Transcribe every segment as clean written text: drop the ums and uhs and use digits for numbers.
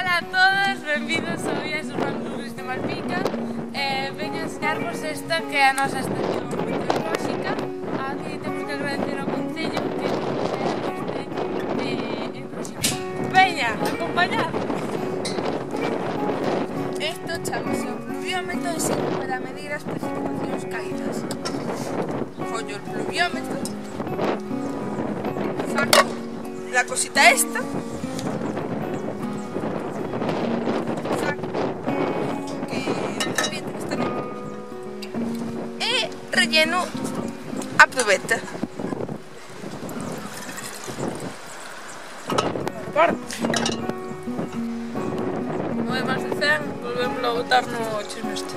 Ola a todos, benvidos ao Viaxes Urbanos Luis de Malpica. Veño a enseñarvos esta que é a nosa estación meteorolóxica. Aquí temos que agradecer ao Concello que nos de proxecto. Veña, acompañad! Isto chamase o pluviómetro e sirve para medir as precipitacións caídas. Collo o pluviómetro, saco la cosita esta, relleno a pebeta. Non é máis de 100, volvemos a botar no chisme este.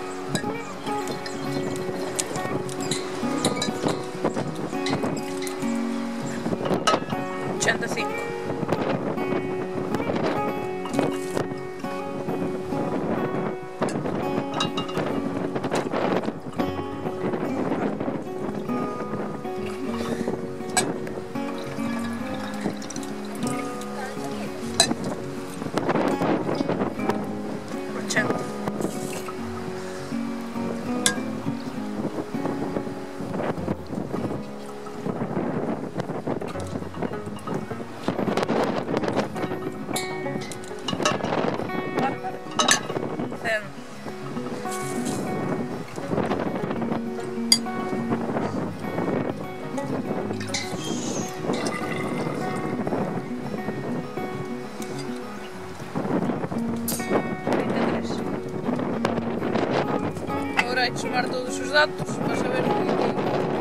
Agora hai que sumar todos os datos para saber o que é.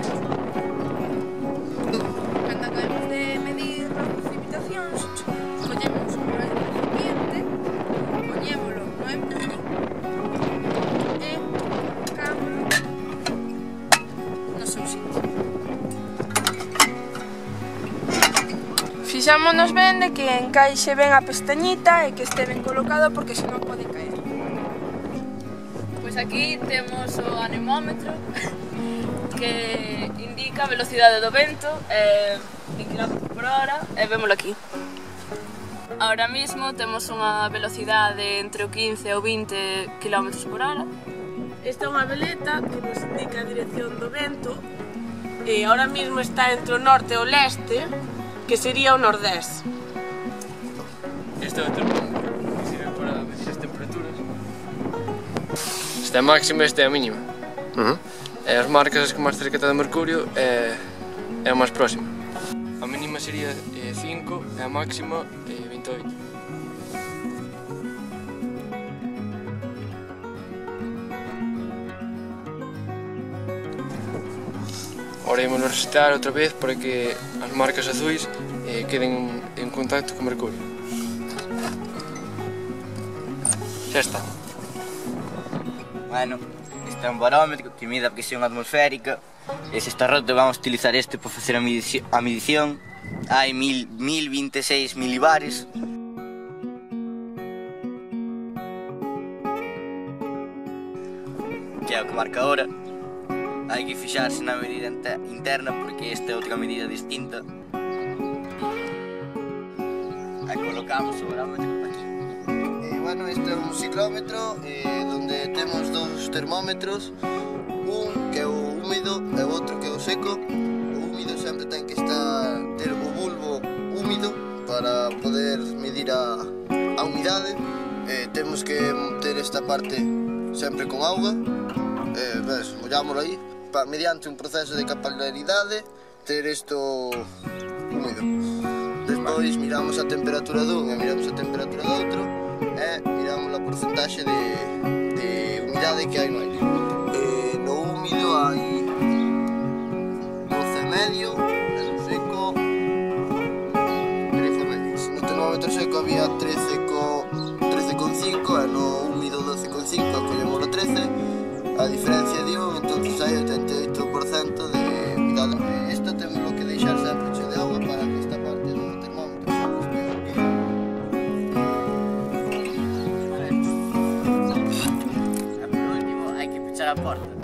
Cando acabemos de medir as precipitacións, collemos un recipiente, poñémolo no empuño e colocámolo no seu sitio. Fixámonos ben de que encaixe ben a pestañita e que este ben colocado porque senón pode caer. Pois aquí temos o anemómetro que indica a velocidade do vento en km/h e vémolo aquí. Ahora mismo temos unha velocidade entre o 15 e o 20 km/h. Esta é unha veleta que nos indica a dirección do vento e ahora mismo está entre o norte e o leste, que sería o nordés. Este é o termómetro que sirve para medir as temperaturas. Esta é a máxima e esta é a mínima. E as marcas que máis cerca está de Mercurio é a máis próxima. A mínima sería 5 e a máxima 28. Ahora ímos resetar outra vez para que as marcas azuis queden en contacto con Mercurio. Xa está. Bueno, este é un barómetro que mide a presión atmosférica e se está roto vamos a utilizar este para facer a medición. Hai 1026 milibares. Que é o que marca a hora. Hai que fixarse na medida interna porque esta é outra medida distinta. Aí colocamos o barómetro aquí. Bueno, este é un ciclómetro donde temos dos termómetros, un que é o húmido e o outro que é o seco. O húmido sempre ten que ter o bulbo húmido para poder medir a humidade. Temos que ter esta parte sempre con auga, mollámoslo aí, mediante un proceso de capilaridade, ter isto húmido. Despois miramos a temperatura dun e miramos a temperatura do outro e miramos a porcentaxe de humidade que hai no aire. No húmido hai 12,5 e no seco 13,5. No termómetro seco había 13,5 e no húmido 12,5, collemoslo 13. A diferencia de un, entonces hai 88% de humidade. Isto temos que deixar sempre cheo de agua para que esta parte do termómetro se respire. A porta.